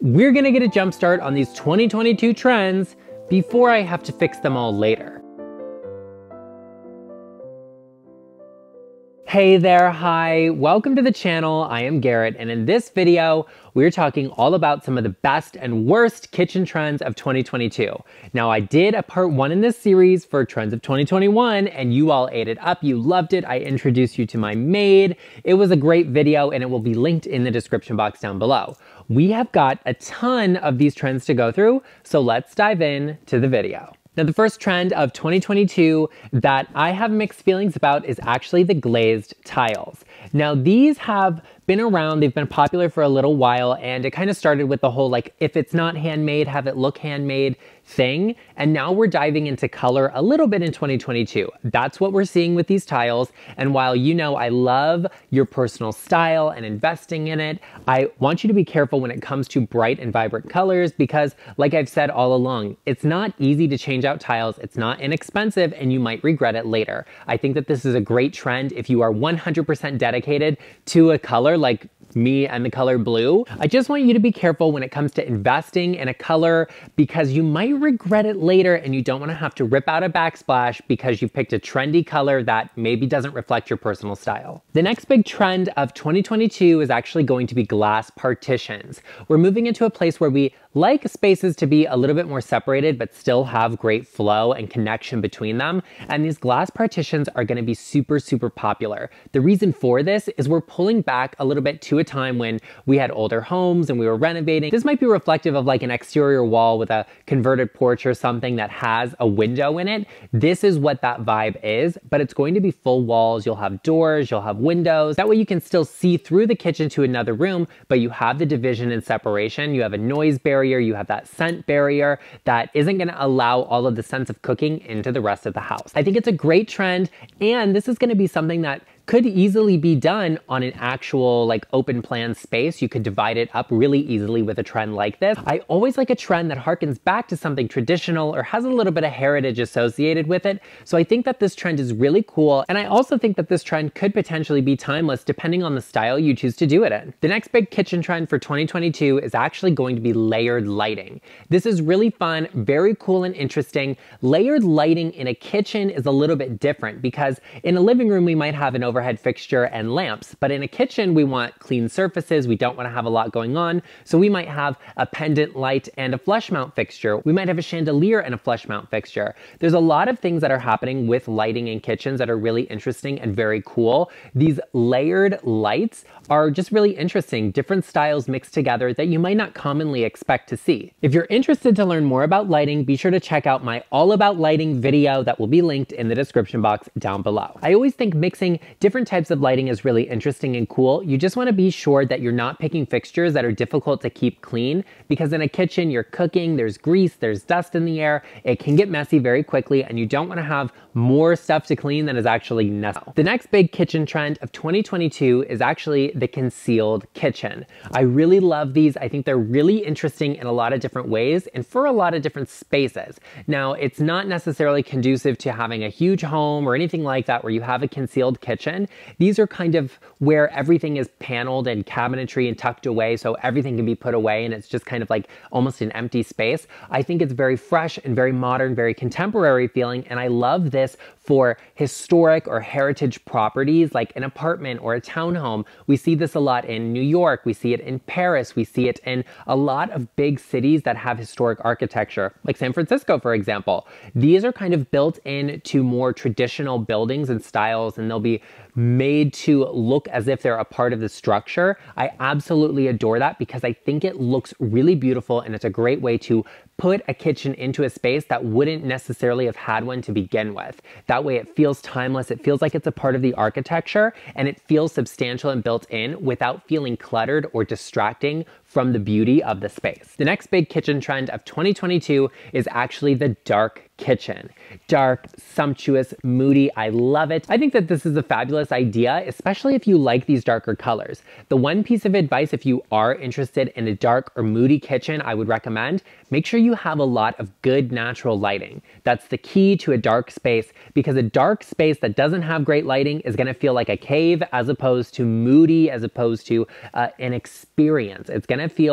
We're gonna get a jump start on these 2022 trends before I have to fix them all later. Hey there, hi, welcome to the channel. I am Garrett, and in this video, we're talking all about some of the best and worst kitchen trends of 2022. Now, I did a part 1 in this series for trends of 2021, and you all ate it up, you loved it. I introduced you to my maid. It was a great video, and it will be linked in the description box down below. We have got a ton of these trends to go through, so let's dive in to the video. Now, the first trend of 2022 that I have mixed feelings about is actually the glazed tiles. Now, these have been around, they've been popular for a little while, and it kind of started with the whole, like, if it's not handmade, have it look handmade thing. And now we're diving into color a little bit in 2022. That's what we're seeing with these tiles. And while you know I love your personal style and investing in it, I want you to be careful when it comes to bright and vibrant colors because, like I've said all along, it's not easy to change out tiles, it's not inexpensive, and you might regret it later. I think that this is a great trend if you are 100% dedicated to a color like me and the color blue. I just want you to be careful when it comes to investing in a color because you might regret it later and you don't want to have to rip out a backsplash because you picked a trendy color that maybe doesn't reflect your personal style. The next big trend of 2022 is actually going to be glass partitions. We're moving into a place where we like spaces to be a little bit more separated but still have great flow and connection between them. And these glass partitions are going to be super, super popular. The reason for this is we're pulling back a little bit to a time when we had older homes and we were renovating. This might be reflective of like an exterior wall with a converted porch or something that has a window in it. This is what that vibe is, but it's going to be full walls. You'll have doors, you'll have windows. That way you can still see through the kitchen to another room, but you have the division and separation. You have a noise barrier, you have that scent barrier that isn't going to allow all of the sense of cooking into the rest of the house. I think it's a great trend, and this is going to be something that could easily be done on an actual like open plan space. You could divide it up really easily with a trend like this. I always like a trend that harkens back to something traditional or has a little bit of heritage associated with it. So I think that this trend is really cool. And I also think that this trend could potentially be timeless depending on the style you choose to do it in. The next big kitchen trend for 2022 is actually going to be layered lighting. This is really fun, very cool and interesting. Layered lighting in a kitchen is a little bit different because in a living room, we might have an overhead fixture and lamps, but in a kitchen we want clean surfaces, we don't want to have a lot going on, so we might have a pendant light and a flush mount fixture. We might have a chandelier and a flush mount fixture. There's a lot of things that are happening with lighting in kitchens that are really interesting and very cool. These layered lights are just really interesting, different styles mixed together that you might not commonly expect to see. If you're interested to learn more about lighting, be sure to check out my all about lighting video that will be linked in the description box down below. I always think mixing different types of lighting is really interesting and cool. You just want to be sure that you're not picking fixtures that are difficult to keep clean because in a kitchen you're cooking, there's grease, there's dust in the air, it can get messy very quickly and you don't want to have more stuff to clean than is actually necessary. The next big kitchen trend of 2022 is actually the concealed kitchen. I really love these. I think they're really interesting in a lot of different ways and for a lot of different spaces. Now, it's not necessarily conducive to having a huge home or anything like that where you have a concealed kitchen. These are kind of where everything is paneled and cabinetry and tucked away so everything can be put away and it's just kind of like almost an empty space. I think it's very fresh and very modern, very contemporary feeling, and I love this for historic or heritage properties like an apartment or a townhome. We see this a lot in New York, we see it in Paris, we see it in a lot of big cities that have historic architecture, like San Francisco, for example. These are kind of built into more traditional buildings and styles, and they'll be made to look as if they're a part of the structure. I absolutely adore that because I think it looks really beautiful and it's a great way to put a kitchen into a space that wouldn't necessarily have had one to begin with. That way it feels timeless, it feels like it's a part of the architecture, and it feels substantial and built in without feeling cluttered or distracting from the beauty of the space. The next big kitchen trend of 2022 is actually the dark kitchen. Dark, sumptuous, moody, I love it. I think that this is a fabulous idea, especially if you like these darker colors. The one piece of advice if you are interested in a dark or moody kitchen I would recommend, make sure you have a lot of good natural lighting. That's the key to a dark space because a dark space that doesn't have great lighting is gonna feel like a cave as opposed to moody, as opposed to an experience. It's gonna feel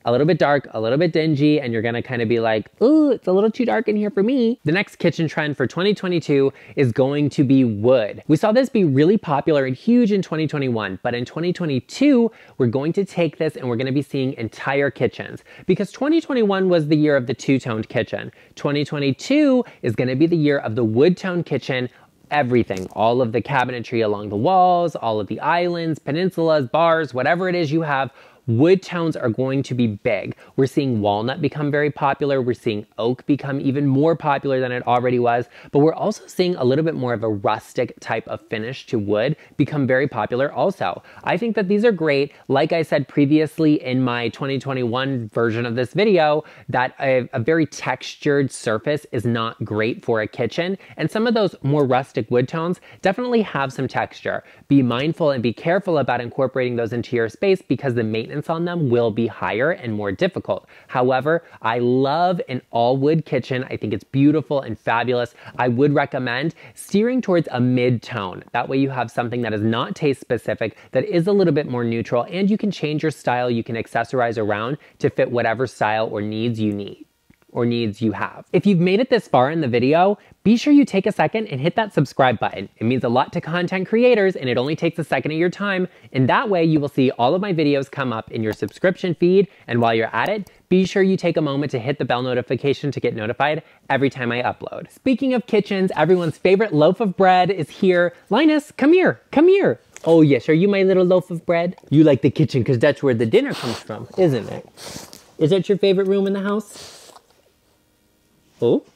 a little bit dark, a little bit dingy, and you're gonna kind of be like, ooh, it's a little too dark in here for me. The next kitchen trend for 2022 is going to be wood. We saw this be really popular and huge in 2021, but in 2022, we're going to take this and we're gonna be seeing entire kitchens, because 2021 was the year of the two-toned kitchen. 2022 is gonna be the year of the wood-toned kitchen. Everything, all of the cabinetry along the walls, all of the islands, peninsulas, bars, whatever it is you have, wood tones are going to be big. We're seeing walnut become very popular. We're seeing oak become even more popular than it already was. But we're also seeing a little bit more of a rustic type of finish to wood become very popular also. I think that these are great. Like I said previously in my 2021 version of this video, that a very textured surface is not great for a kitchen. And some of those more rustic wood tones definitely have some texture. Be mindful and be careful about incorporating those into your space, because the maintenance on them will be higher and more difficult. However, I love an all wood kitchen. I think it's beautiful and fabulous. I would recommend steering towards a mid-tone. That way you have something that is not taste specific, that is a little bit more neutral, and you can change your style. You can accessorize around to fit whatever style or needs you need, or needs you have. If you've made it this far in the video, be sure you take a second and hit that subscribe button. It means a lot to content creators, and it only takes a second of your time. And that way you will see all of my videos come up in your subscription feed. And while you're at it, be sure you take a moment to hit the bell notification to get notified every time I upload. Speaking of kitchens, everyone's favorite loaf of bread is here. Linus, come here, come here. Oh yes, are you my little loaf of bread? You like the kitchen because that's where the dinner comes from, isn't it? Is that your favorite room in the house? Oh?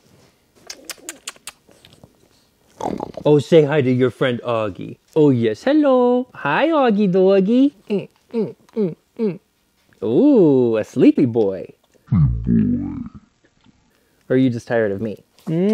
Oh, say hi to your friend Augie. Oh yes, hello. Hi, Augie doggy. Ooh, a sleepy boy. Or are you just tired of me?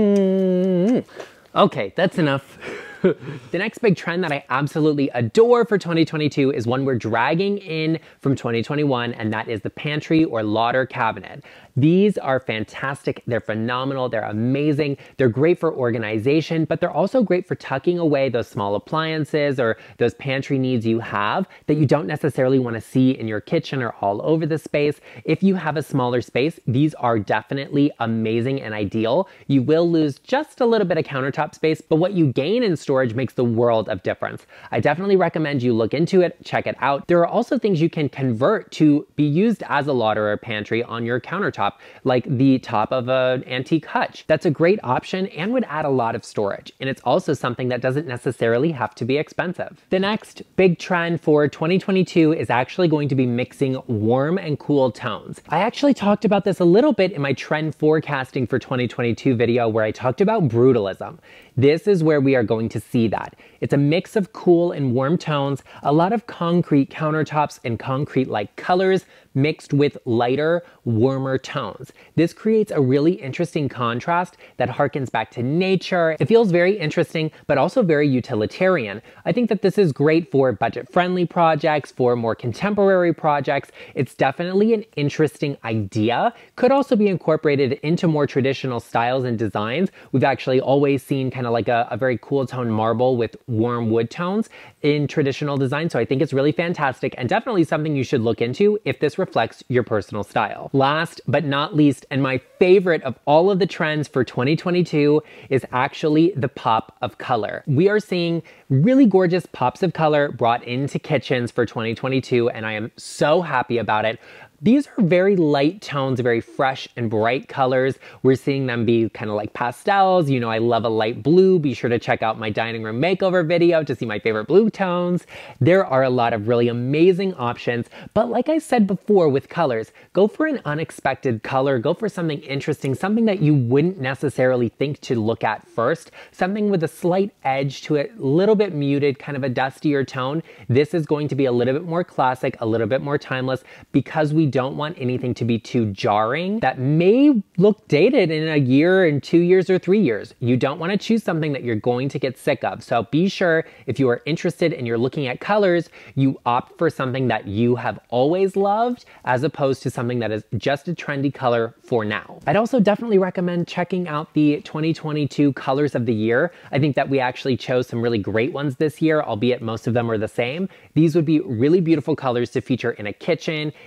Okay, that's enough. The next big trend that I absolutely adore for 2022 is one we're dragging in from 2021, and that is the pantry or larder cabinet. These are fantastic. They're phenomenal. They're amazing. They're great for organization, but they're also great for tucking away those small appliances or those pantry needs you have that you don't necessarily want to see in your kitchen or all over the space. If you have a smaller space, these are definitely amazing and ideal. You will lose just a little bit of countertop space, but what you gain in storage makes the world of difference. I definitely recommend you look into it, check it out. There are also things you can convert to be used as a larder or pantry on your countertop, like the top of an antique hutch. That's a great option and would add a lot of storage. And it's also something that doesn't necessarily have to be expensive. The next big trend for 2022 is actually going to be mixing warm and cool tones. I actually talked about this a little bit in my trend forecasting for 2022 video where I talked about brutalism. This is where we are going to see that. It's a mix of cool and warm tones, a lot of concrete countertops and concrete-like colors mixed with lighter, warmer tones. This creates a really interesting contrast that harkens back to nature. It feels very interesting, but also very utilitarian. I think that this is great for budget-friendly projects, for more contemporary projects. It's definitely an interesting idea. Could also be incorporated into more traditional styles and designs. We've actually always seen kind of like a very cool tone marble with warm wood tones in traditional design. So I think it's really fantastic and definitely something you should look into if this reflects your personal style. Last but not least, and my favorite of all of the trends for 2022 is actually the pop of color. We are seeing really gorgeous pops of color brought into kitchens for 2022, and I am so happy about it. These are very light tones, very fresh and bright colors. We're seeing them be kind of like pastels. You know, I love a light blue. Be sure to check out my dining room makeover video to see my favorite blue tones. There are a lot of really amazing options, but like I said before with colors, go for an unexpected color, go for something interesting, something that you wouldn't necessarily think to look at first, something with a slight edge to it, a little bit muted, kind of a dustier tone. This is going to be a little bit more classic, a little bit more timeless, because we don't want anything to be too jarring that may look dated in a year and 2 years or 3 years. You don't want to choose something that you're going to get sick of. So be sure if you are interested and you're looking at colors, you opt for something that you have always loved as opposed to something that is just a trendy color for now. I'd also definitely recommend checking out the 2022 colors of the year. I think that we actually chose some really great ones this year, albeit most of them are the same. These would be really beautiful colors to feature in a kitchen, in any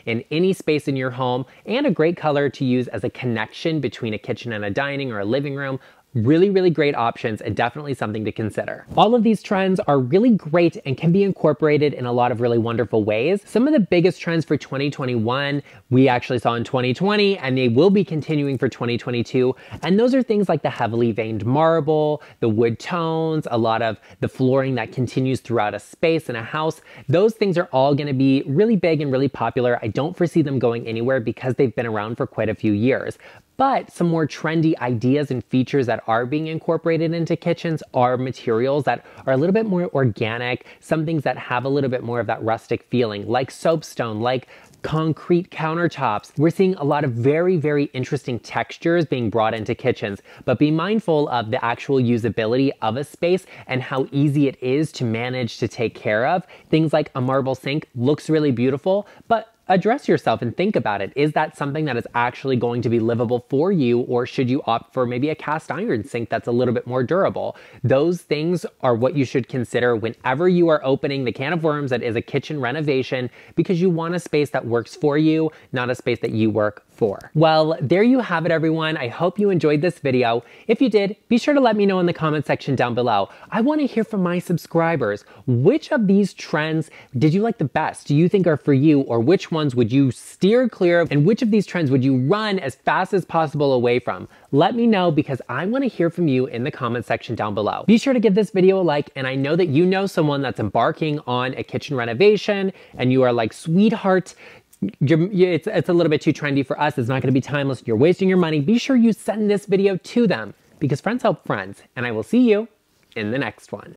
any space in your home, and a great color to use as a connection between a kitchen and a dining or a living room. Really, really great options and definitely something to consider. All of these trends are really great and can be incorporated in a lot of really wonderful ways. Some of the biggest trends for 2021 we actually saw in 2020, and they will be continuing for 2022. And those are things like the heavily veined marble, the wood tones, a lot of the flooring that continues throughout a space in a house. Those things are all going to be really big and really popular. I don't foresee them going anywhere because they've been around for quite a few years. But some more trendy ideas and features that are being incorporated into kitchens are materials that are a little bit more organic, some things that have a little bit more of that rustic feeling, like soapstone, like concrete countertops. We're seeing a lot of very, very interesting textures being brought into kitchens, but be mindful of the actual usability of a space and how easy it is to manage to take care of. Things like a marble sink looks really beautiful, but address yourself and think about it. Is that something that is actually going to be livable for you, or should you opt for maybe a cast iron sink that's a little bit more durable? Those things are what you should consider whenever you are opening the can of worms that is a kitchen renovation, because you want a space that works for you, not a space that you work for. Well, there you have it, everyone. I hope you enjoyed this video. If you did, be sure to let me know in the comment section down below. I want to hear from my subscribers. Which of these trends did you like the best? Do you think are for you, or which ones would you steer clear of, and which of these trends would you run as fast as possible away from? Let me know, because I want to hear from you in the comment section down below. Be sure to give this video a like, and I know that you know someone that's embarking on a kitchen renovation and you are like, sweetheart, it's a little bit too trendy for us. It's not going to be timeless. You're wasting your money. Be sure you send this video to them, because friends help friends, and I will see you in the next one.